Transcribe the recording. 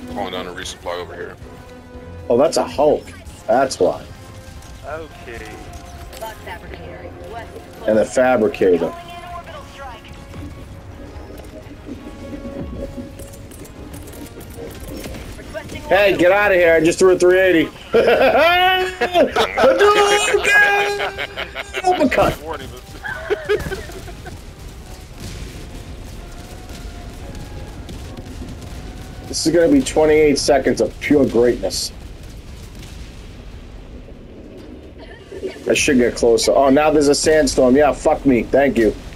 Calling down a resupply over here. Oh, that's a Hulk. That's why. Okay. And the fabricator. Hey, get out of here. I just threw a 380. Uppercut. This is going to be 28 seconds of pure greatness. I should get closer. Oh, now there's a sandstorm. Yeah, fuck me. Thank you.